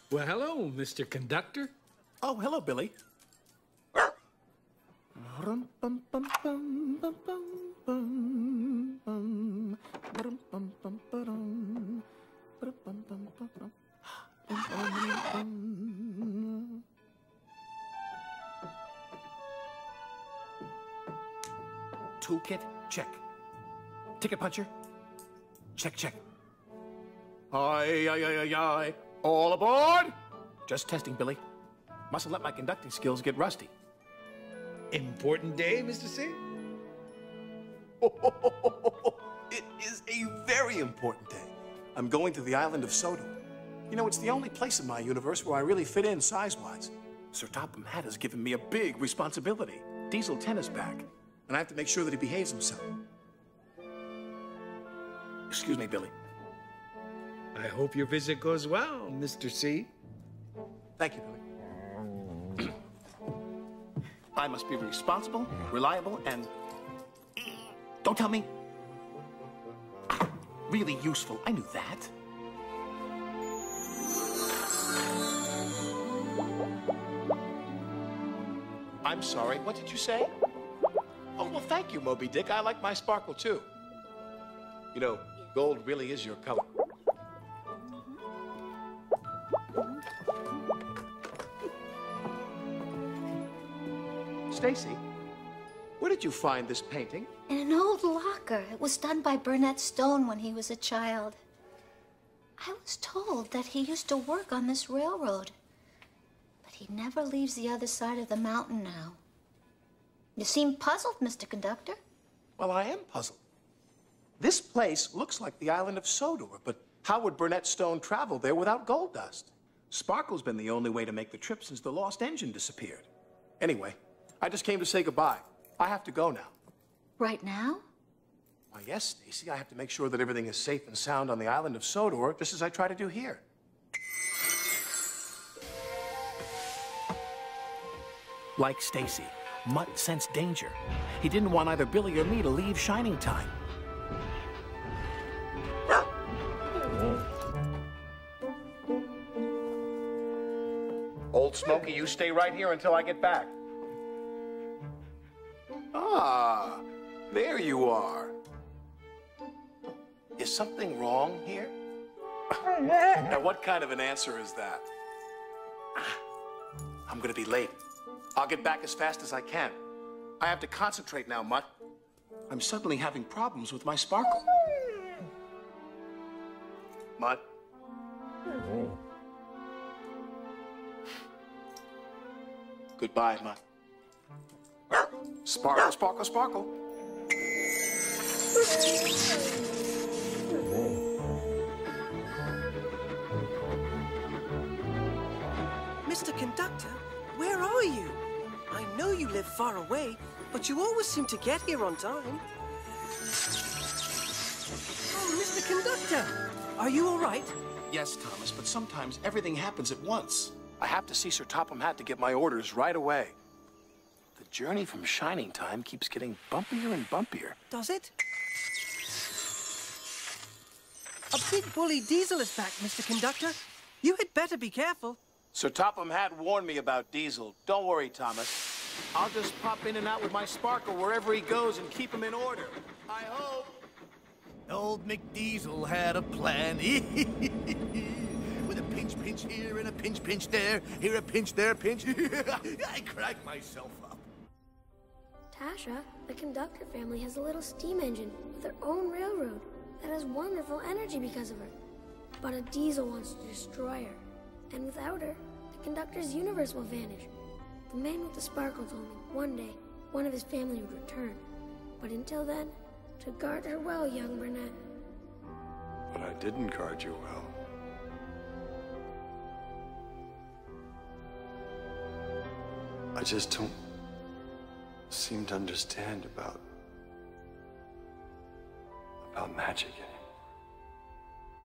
Well, hello, Mr. Conductor. Oh, hello, Billy. Toolkit, check. Ticket puncher, check, check. Aye. All aboard! Just testing, Billy. Mustn't let my conducting skills get rusty. Important day, Mr. C? It is a very important day. I'm going to the island of Sodor. You know, it's the only place in my universe where I really fit in size-wise. Sir Topham Hatt has given me a big responsibility. Diesel 10 is back, and I have to make sure that he behaves himself. Excuse me, Billy. I hope your visit goes well, Mr. C. Thank you, Billy. I must be responsible, reliable, and... Don't tell me. Really useful. I knew that. I'm sorry, what did you say? Oh, well, thank you, Moby Dick. I like my sparkle, too. You know, gold really is your color. Stacy, where did you find this painting? In an old locker. It was done by Burnett Stone when he was a child. I was told that he used to work on this railroad. But he never leaves the other side of the mountain now. You seem puzzled, Mr. Conductor. Well, I am puzzled. This place looks like the island of Sodor, but how would Burnett Stone travel there without gold dust? Sparkle's been the only way to make the trip since the lost engine disappeared. Anyway, I just came to say goodbye. I have to go now. Right now? Why, yes, Stacy. I have to make sure that everything is safe and sound on the island of Sodor, just as I try to do here. Like Stacy, Mutt sensed danger. He didn't want either Billy or me to leave Shining Time. Old Smoky, you stay right here until I get back. Ah, there you are. Is something wrong here? Now, what kind of an answer is that? I'm gonna be late. I'll get back as fast as I can. I have to concentrate now, Mutt. I'm suddenly having problems with my sparkle. Mutt? Goodbye, Mutt. Sparkle, sparkle, sparkle. Mr. Conductor, where are you? I know you live far away, but you always seem to get here on time. Oh, Mr. Conductor, are you all right? Yes, Thomas, but sometimes everything happens at once. I have to see Sir Topham Hatt to get my orders right away. The journey from Shining Time keeps getting bumpier and bumpier. Does it? A big bully Diesel is back, Mr. Conductor. You had better be careful. Sir Topham Hatt warned me about Diesel. Don't worry, Thomas. I'll just pop in and out with my sparkle wherever he goes and keep him in order. I hope. Old McDiesel had a plan. With a pinch here and a pinch there. Here a pinch, there a pinch. I cracked myself up. Tasha, the Conductor family has a little steam engine with their own railroad that has wonderful energy because of her. But a Diesel wants to destroy her. And without her, the Conductor's universe will vanish. The man with the sparkle told me one day one of his family would return. But until then, to guard her well, young Burnett. But I didn't guard you well. I just don't seem to understand about magic.